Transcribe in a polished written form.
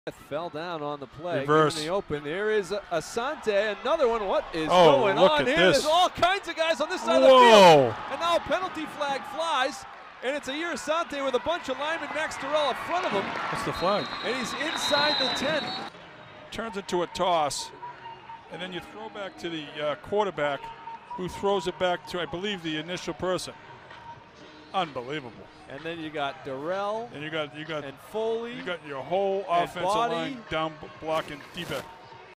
Fell down on the play. Reverse. In the open. There is Asante. Another one. What is going on here? There's all kinds of guys on this side of the field. And now a penalty flag flies. And it's Ayir Asante with a bunch of linemen, Max Terrell in front of him. That's the flag. And he's inside the 10. Turns into a toss. And then you throw back to the quarterback, who throws it back to, I believe, the initial person. Unbelievable. And then you got Darrell. And you got and Foley. You got your whole offensive line down blocking deep.